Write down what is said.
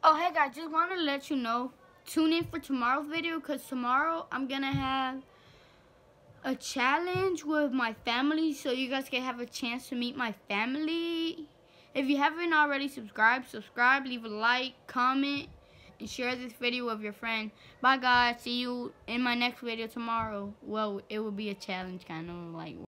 Oh, hey guys, just wanted to let you know, tune in for tomorrow's video, because tomorrow I'm going to have a challenge with my family, so you guys can have a chance to meet my family. If you haven't already subscribe, leave a like, comment, and share this video with your friend. Bye guys, see you in my next video tomorrow. Well, it will be a challenge kind of like